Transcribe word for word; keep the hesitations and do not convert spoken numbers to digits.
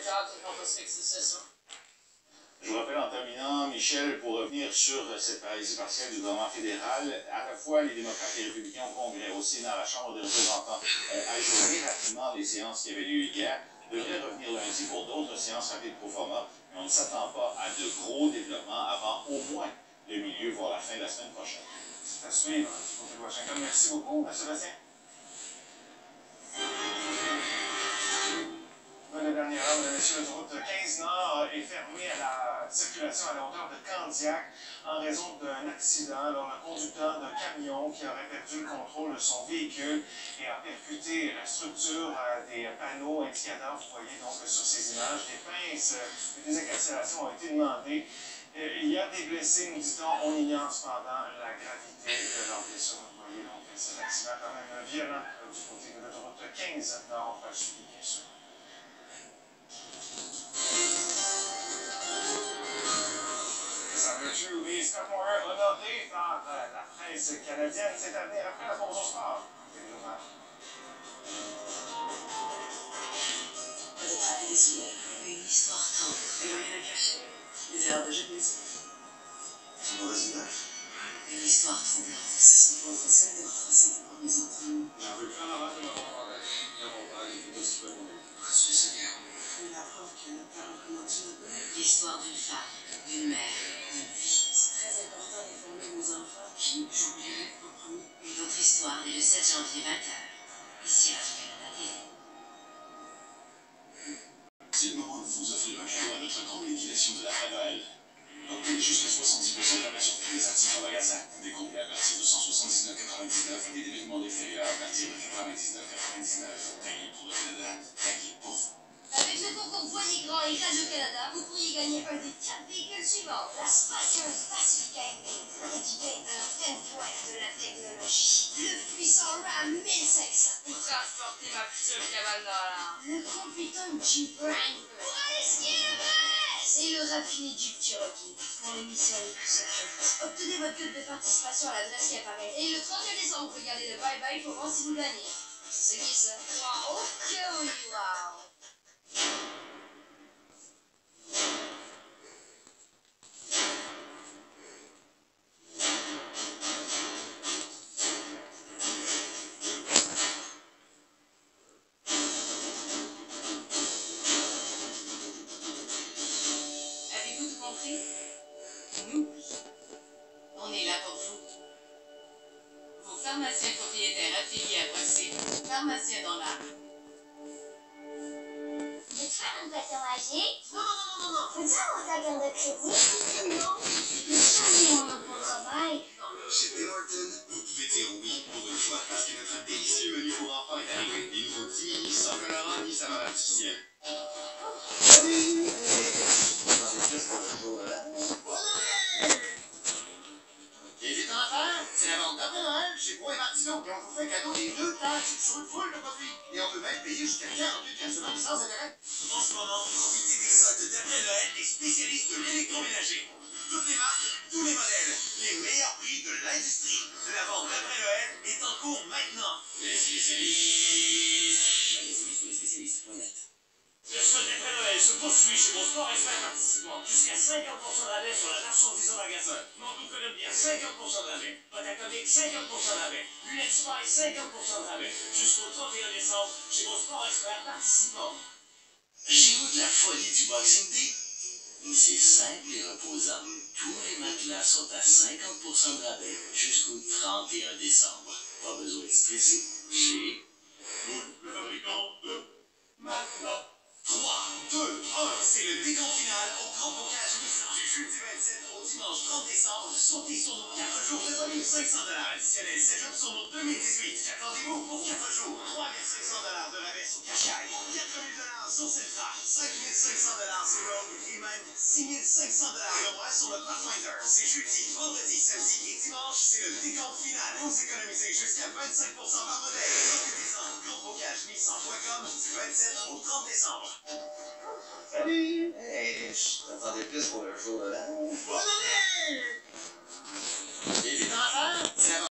job to help us fix the system. Je vous rappelle en terminant, Michel, pour revenir sur cette paralysie partielle du gouvernement fédéral, à la fois les démocrates et les républicains au Congrès, au Sénat, à la Chambre des représentants, ont ajourné rapidement les séances qui avaient lieu hier, devraient revenir lundi pour d'autres séances rapides pro forma, mais on ne s'attend pas à de gros développements avant au moins le milieu, voire la fin de la semaine prochaine. C'est à suivre du côté de Washington. Merci beaucoup, Sébastien. La dernière heure, mesdames et messieurs, l'autoroute quinze Nord est fermée à la circulation à la hauteur de Candiac en raison d'un accident. Alors, le conducteur d'un camion qui aurait perdu le contrôle de son véhicule et a percuté la structure des panneaux indicateurs. Vous voyez donc sur ces images, des pinces de désincarcération ont été demandées. Il y a des blessés, nous dit-on, on ignore cependant la gravité de leurs blessures. Vous voyez donc c'est un accident quand même violent du côté de l'autoroute quinze Nord, suivi bien sûr. Les Scott Moyer honorés par la presse canadienne cette année après la pause au sport. Peut-être appelé Soleil, une histoire tendre et rien à cacher. Des heures de jeunesse. Une mauvaise idée. Une histoire troublante. Ce serait pas facile de retracer tes premiers entraînements. J'en veux plus en avant de ma part. L'avantage, il fait tout ce qu'il peut. Poursuis ce guerre. Mais la preuve que notre père recommande notre mère. L'histoire d'une femme, d'une mère, d'une vie. C'est très important d'informer nos enfants qui j'oublierai en premier. Une autre histoire dès le sept janvier vingt heures. Ici à Canada T V. C'est le moment de vous offrir un cadeau à notre grande liquidation de la fin Noël. Obtenez jusqu'à soixante-dix pour cent de rabais sur tous les articles en magasin. Décompté à partir de cent soixante-dix-neuf virgule quatre-vingt-dix-neuf et des événements déférieurs à partir de quatre-vingt-dix-neuf virgule quatre-vingt-dix-neuf. Taillé pour le Canada, taillé pour vous. Avec le concours Voyez Grand et Radio-Canada, vous pourriez gagner un des quatre véhicules suivants. La spacieuse Pacifica équipée d'un pleine pointe de la technologie. Le puissant RAM mille cinq cents. Pour transporter ma future cabane dans l'art. Le compétent Jeep Wrangler. Pour aller skier l'Everest. Et le raffiné Jeep Cherokee. Pour les missions les plus secrètes. Obtenez votre code de participation à l'adresse qui apparaît. Et le trente-deux décembre, regardez le bye-bye pour voir si vous gagnez. C'est qui ça? Wow, ok, oui, wow. Avez-vous tout compris? Nous, on est là pour vous. Vos pharmaciens propriétaires affiliés à Proxy, pharmaciens dans l'âme. Veux-tu faire une question magique? Non, non, non, non, non. Veux-tu avoir ta carte de crédit? Non. Veux-tu aller mon emploi au travail? Chez Tim Hortons, vous pouvez dire oui pour une fois parce que notre délicieux menu pour enfants est arrivé. Il nous faut dix mini sans colorant ni saveur artificielle. Salut! Les enfants, c'est la vente d'après Noël chez Bois et Martineau. Et on vous fait cadeau des deux taxes sur une foule de produits. Et on peut même payer jusqu'à quarante-huit semaines sans intérêt. En ce moment, profitez des soldes d'après Noël des spécialistes de l'électroménager. Toutes les marques, tous les modèles, les meilleurs prix de l'industrie. La vente d'après Noël est en cours maintenant. Les spécialistes. Les spécialistes point net. Le solde d'après Noël se poursuit chez vos sport experts participants. Jusqu'à cinquante pour cent de rabais sur la marchandise en magasin. Manteau Columbia, cinquante pour cent de rabais. Pâte à comics, cinquante pour cent de rabais. Lunettes Spy, cinquante pour cent de rabais. Jusqu'au trente et un décembre chez vos sport experts participants. Chez vous de la folie du Boxing Day? C'est simple et reposant. Tous les matelas sont à cinquante pour cent de rabais jusqu'au trente et un décembre. Pas besoin de stresser. Chez Moule, le fabricant de matelas. trois, deux, un, c'est le décompte final au grand bocage Nissan. Du jeudi vingt-sept au dimanche trente décembre, sautez sur nos quatre jours de trois mille cinq cents dollars additionnels. sept jours sur nos deux mille dix-huit. Attendez-vous pour quatre jours. trois mille cinq cents dollars de rabais sur Qashqai. quatre mille dollars sur Sentra. cinq mille cinq cents dollars sur Rogue. Et même six mille cinq cents dollars de moins sur le Pathfinder. C'est jeudi, vendredi, samedi et dimanche. C'est le décompte final. Vous économisez jusqu'à vingt-cinq pour cent par modèle. Profitez-en. grand bocage nissan point com du vingt-sept au trente décembre. Salut! Hey, je t'attendais plus pour le jour de l'an. Bonne année! Et